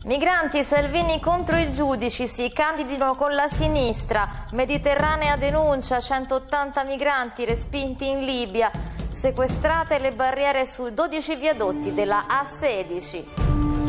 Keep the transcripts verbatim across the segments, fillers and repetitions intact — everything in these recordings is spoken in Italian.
Migranti, Salvini contro i giudici, si candidino con la sinistra. Mediterranea denuncia centottanta migranti respinti in Libia. Sequestrate le barriere su dodici viadotti della A sedici.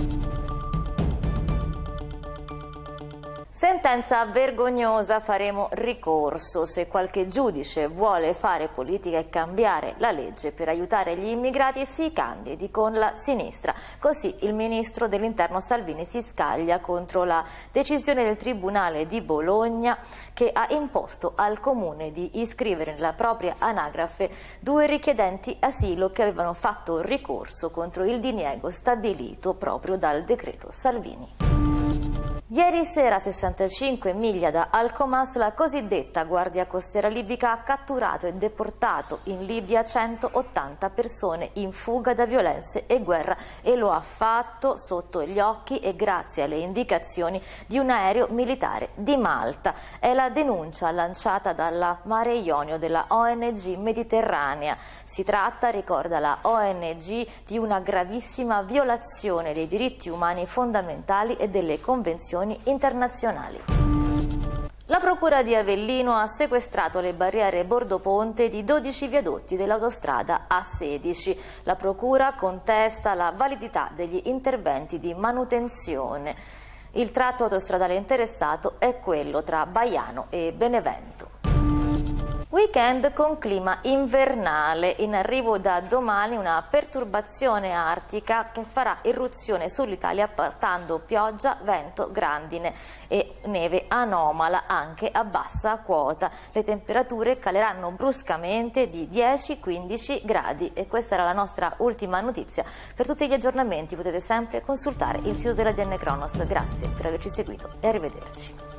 Sentenza vergognosa, faremo ricorso. Se qualche giudice vuole fare politica e cambiare la legge per aiutare gli immigrati, si candidi con la sinistra. Così il ministro dell'Interno Salvini si scaglia contro la decisione del Tribunale di Bologna che ha imposto al comune di iscrivere nella propria anagrafe due richiedenti asilo che avevano fatto ricorso contro il diniego stabilito proprio dal decreto Salvini. Ieri sera, a sessantacinque miglia da Alcomas, la cosiddetta Guardia Costiera libica ha catturato e deportato in Libia centottanta persone in fuga da violenze e guerra, e lo ha fatto sotto gli occhi e grazie alle indicazioni di un aereo militare di Malta. È la denuncia lanciata dalla Mare Ionio della O N G Mediterranea. Si tratta, ricorda la O N G, di una gravissima violazione dei diritti umani fondamentali e delle convenzioni internazionali. La Procura di Avellino ha sequestrato le barriere bordoponte di dodici viadotti dell'autostrada A sedici. La Procura contesta la validità degli interventi di manutenzione. Il tratto autostradale interessato è quello tra Baiano e Benevento. Weekend con clima invernale, in arrivo da domani una perturbazione artica che farà irruzione sull'Italia portando pioggia, vento, grandine e neve anomala anche a bassa quota. Le temperature caleranno bruscamente di dieci quindici gradi e questa era la nostra ultima notizia. Per tutti gli aggiornamenti potete sempre consultare il sito della D N Cronos. Grazie per averci seguito e arrivederci.